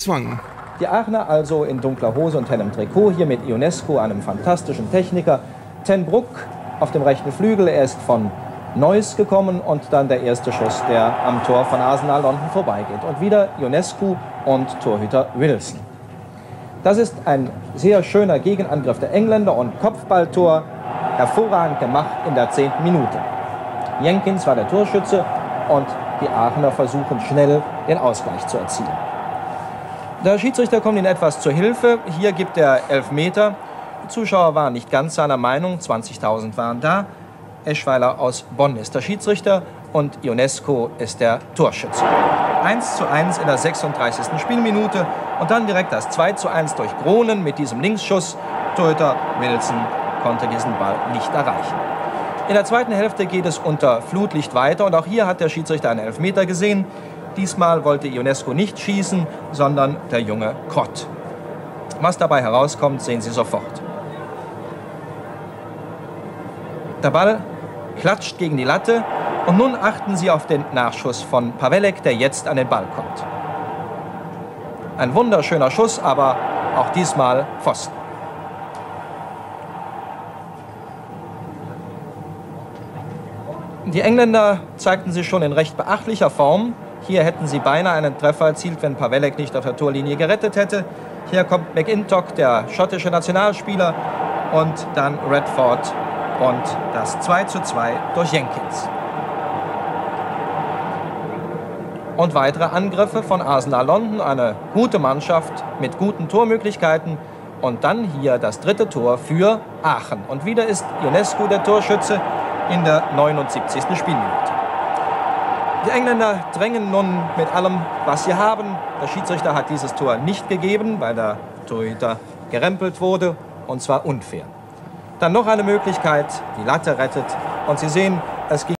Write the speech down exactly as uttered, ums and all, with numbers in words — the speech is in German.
Zugzwang. Die Aachener also in dunkler Hose und hellem Trikot, hier mit Ionescu, einem fantastischen Techniker. Ten Brugg auf dem rechten Flügel, er ist von Neuss gekommen und dann der erste Schuss, der am Tor von Arsenal London vorbeigeht. Und wieder Ionescu und Torhüter Wilson. Das ist ein sehr schöner Gegenangriff der Engländer und Kopfballtor, hervorragend gemacht in der zehnten Minute. Jenkins war der Torschütze und die Aachener versuchen schnell den Ausgleich zu erzielen. Der Schiedsrichter kommt ihnen etwas zur Hilfe. Hier gibt er Elfmeter. Die Zuschauer waren nicht ganz seiner Meinung, zwanzigtausend waren da. Eschweiler aus Bonn ist der Schiedsrichter und Ionescu ist der Torschütze. eins zu eins in der sechsunddreißigsten Spielminute und dann direkt das zwei zu eins durch Gronen mit diesem Linksschuss. Torhüter Wilson konnte diesen Ball nicht erreichen. In der zweiten Hälfte geht es unter Flutlicht weiter und auch hier hat der Schiedsrichter einen Elfmeter gesehen. Diesmal wollte Ionescu nicht schießen, sondern der junge Krott. Was dabei herauskommt, sehen Sie sofort. Der Ball klatscht gegen die Latte und nun achten Sie auf den Nachschuss von Pawelek, der jetzt an den Ball kommt. Ein wunderschöner Schuss, aber auch diesmal Pfosten. Die Engländer zeigten sich schon in recht beachtlicher Form. Hier hätten sie beinahe einen Treffer erzielt, wenn Pawelek nicht auf der Torlinie gerettet hätte. Hier kommt McIntosh, der schottische Nationalspieler, und dann Redford und das zwei zu zwei durch Jenkins. Und weitere Angriffe von Arsenal London, eine gute Mannschaft mit guten Tormöglichkeiten. Und dann hier das dritte Tor für Aachen. Und wieder ist Ionescu der Torschütze in der neunundsiebzigsten Spielminute. Die Engländer drängen nun mit allem, was sie haben. Der Schiedsrichter hat dieses Tor nicht gegeben, weil der Torhüter gerempelt wurde, und zwar unfair. Dann noch eine Möglichkeit, die Latte rettet. Und Sie sehen, es ging